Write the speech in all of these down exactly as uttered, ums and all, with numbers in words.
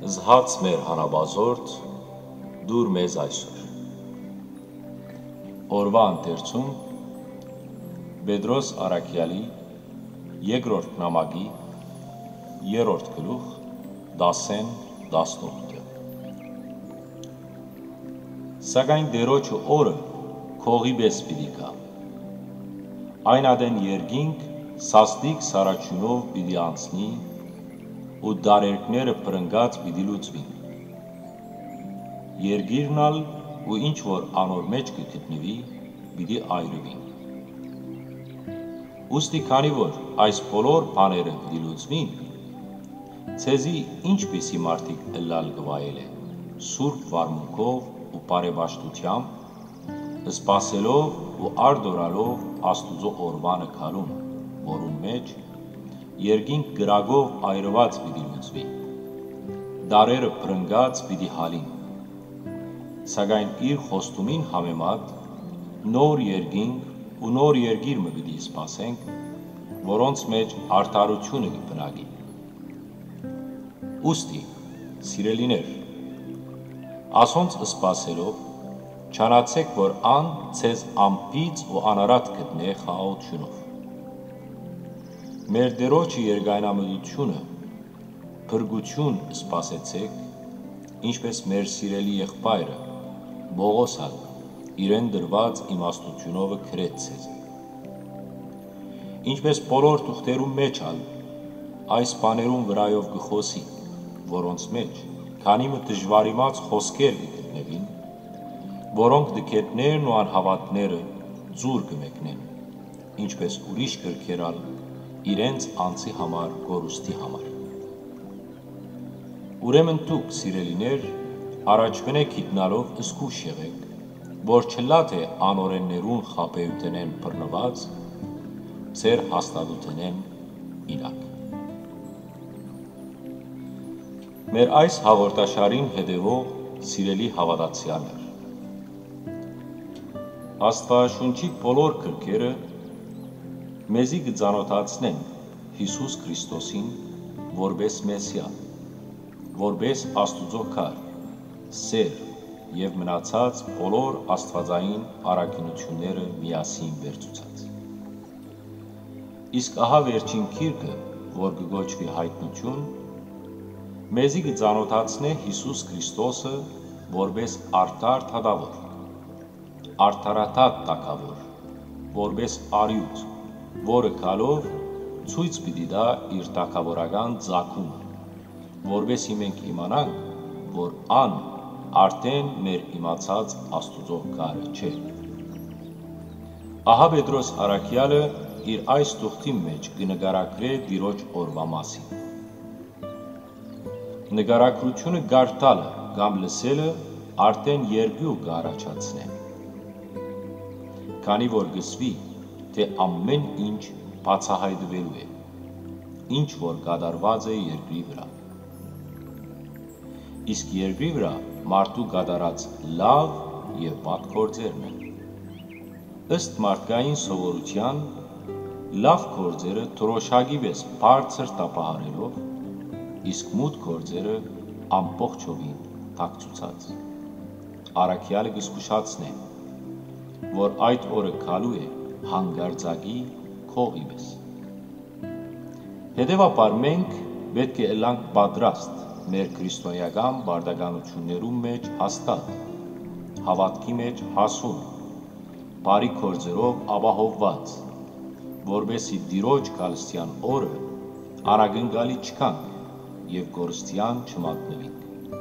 Զհաց մեր հանաբազորդ, դուր մեզ այսօր։ Օրվա ընթերցում Պետրոս Առաքյալի երկրորդ նամակի երրորդ գլուխ դասեն տասնութը։ Սակայն Տերոջը օրը քողի պես պիտի գա։ Այն ադեն երկինք սաստիկ սարաչյունով պիտի անցնի ու դարերքները պրնգած պիտի լուծվին։ Երգիրնալ ու ինչ որ անոր մեջ կգտնվի պիտի այրվի։ Ուստի քանի որ այս բոլոր բաները պիտի լուծվին, ցեզի ինչպիսի մարդիկ ըլլալ գվայել է, սուրբ վարմունքով ու բարեպաշտությամբ, սպասելով ու արդորալով Աստուծո օրվանը քալուն, որուն մեջ երկինք գրագով այրված պիտի լուծվի, դարերը պրնգած պիտի հալին, սակայն իր խոստումին համեմատ նոր երկինք ու նոր երգիր մը պիտի սպասենք, որոնց մեջ արդարությունը կբնակի։ Ուստի, սիրելիներ, ասոնց սպասելով, չանացեք, որ ան ցեզ ամպից ու անարատ գտնե խաղաղությունով։ Մեր Տերոջը երկայնամտությունը, փրկություն սպասեցեք, ինչպես մեր սիրելի եղբայրը Բողոս ալ իրեն դրված իմաստությունովը գրեց ցեզ։ Ինչպես բոլոր թուղթերում մեջ ալ այս բաներուն վրայով գխոսի, որոնց մեջ քանի մը դժվարիմաց խոսքեր կգտնվին, որոնք դկետներն ու անհավատները ձուր կմեկնեն, ինչպես ուրիշ գրքեր ալ իրենց անձի համար գորուստի համար։ Ուրեմն դուք, սիրելիներ, առաջվնեք գիտնալով զգուշ եղեք, որ չլա թե անօրեններուն խաբեութենեն բռնված, ձեր հաստատութենեն իրակ։ Մեր այս հաղորդաշարին հետևող սիրելի հավատացյալներ, Աստվածաշունչի բոլոր գրքերը մեզի կծանոթացնեն Հիսուս Քրիստոսին որպես Մեսիա, որպես Աստուծո քար, սեր և մնացած բոլոր աստվածային առաքինությունները միասին վերցուցած։ Իսկ ահա վերջին գիրքը, որ կգոչվի հայտնություն, մեզի կծանոթացնե Հիսուս Քրիստոսը որպես արդար թագավոր, արդարաթատ թագավոր, որպես արյուծ, որը գալով ցույց պիտի տա իր թագավորական ծագումը, որպեսզի մենք իմանանք, որ ան արդեն մեր իմացած Աստուծո քարը չէ։ Ահա Պետրոս Առաքյալը իր այս թուղթի մեջ կնկարագրե Տիրոջ օրվա մասին։ Նկարագրությունը կարդալը կամ լսելը արդեն երկու կառաջացնե, քանի որ գսվի, թե ամեն ինչ բացահայտվելու է, ինչ որ կատարված է երկրի վրա։ Իսկ երկրի վրա մարդու կատարած լավ և վատ գործերն են։ Ըստ մարդկային սովորության, լավ գործերը թորոշակի պես բարձր տապահարելով, իսկ մութ գործերը ամբողջովին թաքցուցած։ Առաքյալը կզգուշացնե, որ այդ օրը գալու է հանկարծակի քողի պես։ Հետևաբար մենք պետք է ըլլանք պատրաստ մեր քրիստոնեական բարդականություններում մեջ հաստատ, հավատքի մեջ հասուն, բարի գործերով ապահովված, որպեսզի Տիրոջ գալստյան օրը անագնկալի չգանք և կորստյան չմատնվենք։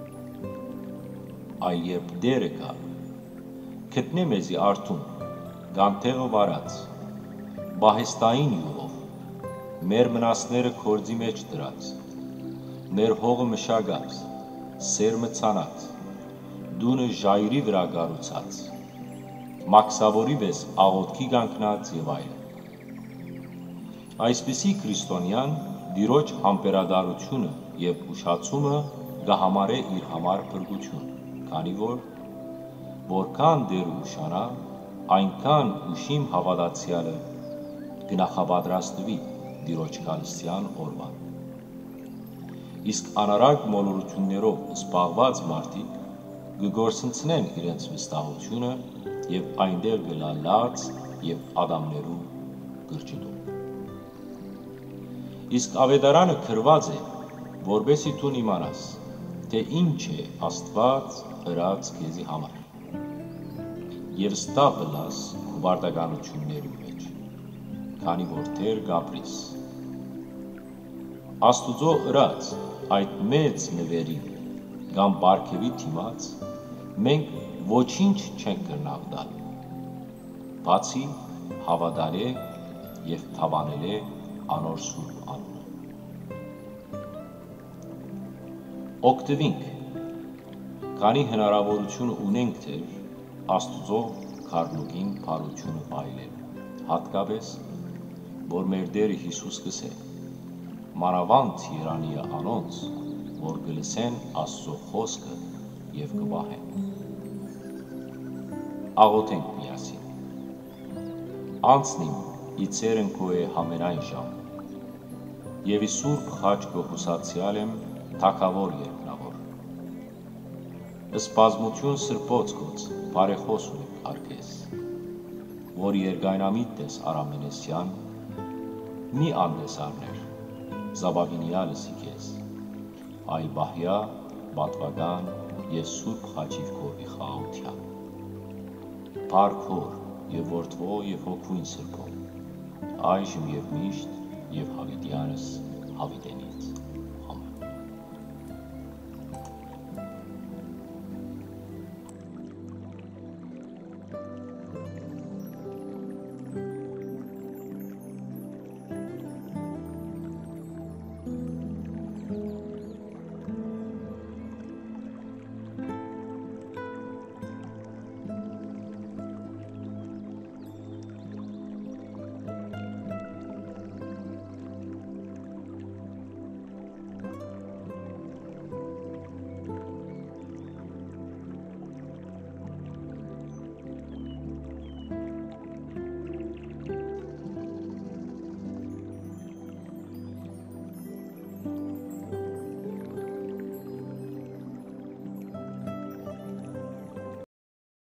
Այ երբ Տերը գա, գտնե մեզի արթուն, գանթեղը վարած, բահեստային յուղով, մեր մնացները քորձի մեջ դրած, մեր հողը մշակած, սերմը ցանած, դունը ժայռի վրա կառուցած, մաքսավորի պես աղոթքի կանգնած եւ այլն։ Այսպիսի քրիստոնյան Տիրոջ համբերատարությունը եւ ուշացումը կհամարե իր համար փրկություն, քանի որ որքան դեր ուշանա, այնքան ուշիմ հավատացյալը կնախապատրաստվի Տիրոջ գալստյան օրվան։ իսկ անարագ մոլորություններով զբաղված մարդիկ կգործընծնեն իրենց վստահությունը և այնտեղ գլալած և ադամներու գրճտում։ Իսկ ավետարանը գրված է, որբեսի դու իմանաս, թե ինչ է Աստված ըրած քեզի համար, և ստապ լաս քու բարդականություններու մեջ, քանի որ դեռ կապրիս։ Աստուծո ըրած այդ մեծ նվերի կամ պարգևի դիմաց մենք ոչինչ չենք կրնավ տալ, բացի հավատալ է և թավանել է անոր սուրբ անունը։ Օգտվենք, քանի հնարավորություն ունենք դեռ Աստուծո քարնուկին բարությունը վայելելու, հատկապես, որ մեր Տերը Հիսուս կսե, մանավանդ երանիը անոնց, որ կլսեն Աստծո խոսքը և կվահեն։ Աղոթենք միասին։ Անցնիմ իցերն քո է համենայն ժամ, և ի սուրբ խաչքո հուսացյալ եմ թագավոր երկնավոր։ Սպազմություն սրբոց գոց բարեխոս ունիք արկես, որ երգայնամիտ ես Արամենեսյան, մի անդեսարներ, զաբագինյալս իքես, այլ բահյա, պատվական և սուրբ խաչիվ քո իխաղության։ Փառքոր և որդվո և հոգույն սրբո, այժմ և միշտ և հավիտյանս հավիտենից։ Ամեն։